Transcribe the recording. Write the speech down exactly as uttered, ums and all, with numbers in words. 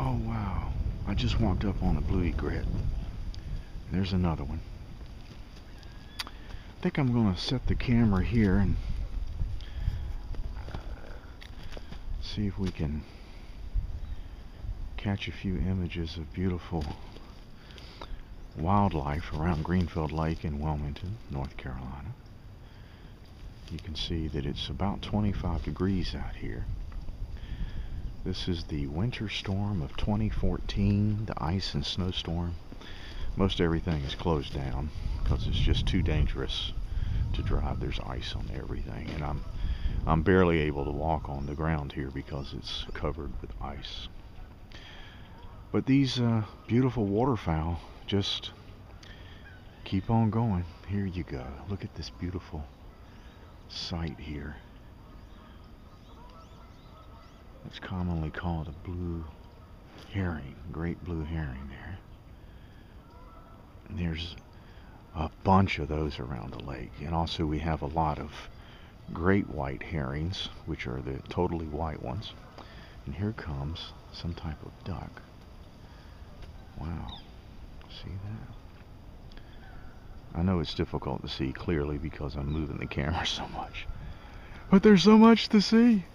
Oh wow, I just walked up on a blue egret. There's another one. I think I'm going to set the camera here and see if we can catch a few images of beautiful wildlife around Greenfield Lake in Wilmington, North Carolina. You can see that it's about twenty-five degrees out here. This is the winter storm of twenty fourteen, the ice and snowstorm. Most everything is closed down because it's just too dangerous to drive. There's ice on everything, and I'm I'm barely able to walk on the ground here because it's covered with ice. But these uh, beautiful waterfowl just keep on going. Here you go. Look at this beautiful sight here. It's commonly called a blue herring, great blue herring there. And there's a bunch of those around the lake, and also we have a lot of great white herrings, which are the totally white ones. And here comes some type of duck. Wow, see that? I know it's difficult to see clearly because I'm moving the camera so much, but there's so much to see.